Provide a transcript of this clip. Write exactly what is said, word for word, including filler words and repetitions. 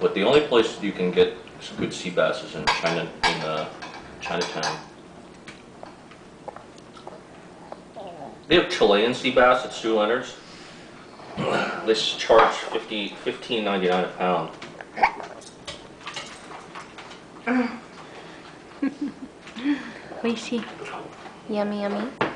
But the only place you can get good sea bass is in China, in uh, Chinatown. They have Chilean sea bass at Stu Leonard's. They charge fifteen ninety-nine a pound. Oishi. Yummy, yummy.